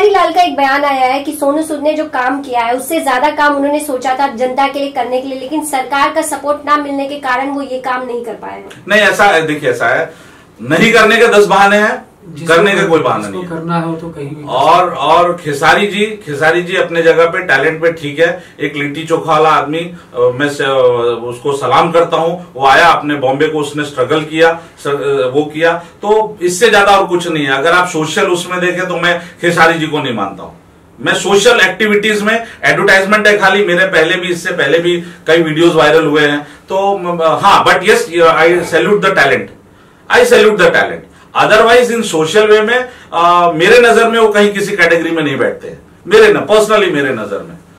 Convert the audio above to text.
खेसारी लाल का एक बयान आया है कि सोनू सूद ने जो काम किया है उससे ज्यादा काम उन्होंने सोचा था जनता के लिए करने के लिए, लेकिन सरकार का सपोर्ट ना मिलने के कारण वो ये काम नहीं कर पाए। नहीं, ऐसा है, देखिए ऐसा है, नहीं करने के 10 बहाने हैं, करने का कोई बहाना नहीं है। करना हो तो कहीं भी। और खेसारी जी अपने जगह पे टैलेंट पे ठीक है, एक लिट्टी चोखा वाला आदमी, मैं उसको सलाम करता हूं। वो आया, अपने बॉम्बे को उसने स्ट्रगल किया, वो किया, तो इससे ज्यादा और कुछ नहीं है। अगर आप सोशल उसमें देखें तो मैं खेसारी जी को नहीं मानता हूं। मैं सोशल एक्टिविटीज में, एडवर्टाइजमेंट है खाली, मेरे पहले भी, इससे पहले भी कई वीडियोस वायरल हुए हैं, तो हाँ, but yes, I salute the talent, I salute the talent. Otherwise in social way में मेरे नजर में वो कहीं किसी कैटेगरी में नहीं बैठते, पर्सनली मेरे नजर में।